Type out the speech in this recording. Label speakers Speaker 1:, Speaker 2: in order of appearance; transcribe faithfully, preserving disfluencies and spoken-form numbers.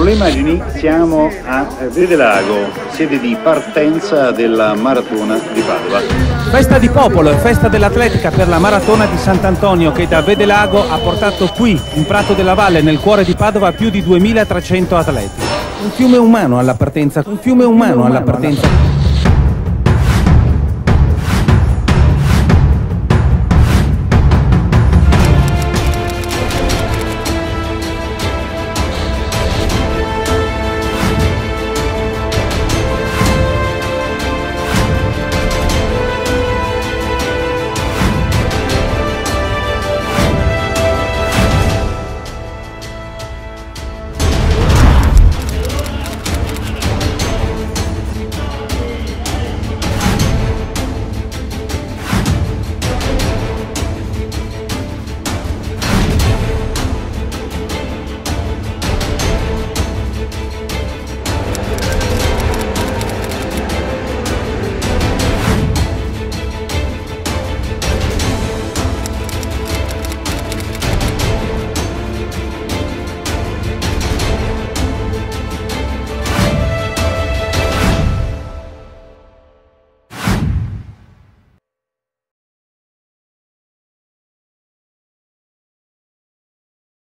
Speaker 1: le immagini siamo a Vedelago, sede di partenza della maratona di Padova.
Speaker 2: Festa di popolo e festa dell'atletica per la maratona di Sant'Antonio che da Vedelago ha portato qui, in Prato della Valle, nel cuore di Padova, più di duemilatrecento atleti. Un fiume umano alla partenza, un fiume umano alla partenza.